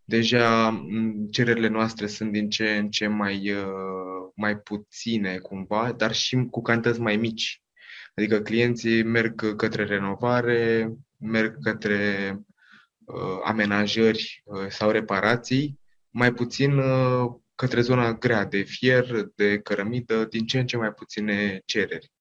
Deja cererile noastre sunt din ce în ce mai puține cumva, dar și cu cantități mai mici. Adică clienții merg către renovare, merg către amenajări sau reparații, mai puțin către zona grea de fier, de cărămidă, din ce în ce mai puține cereri.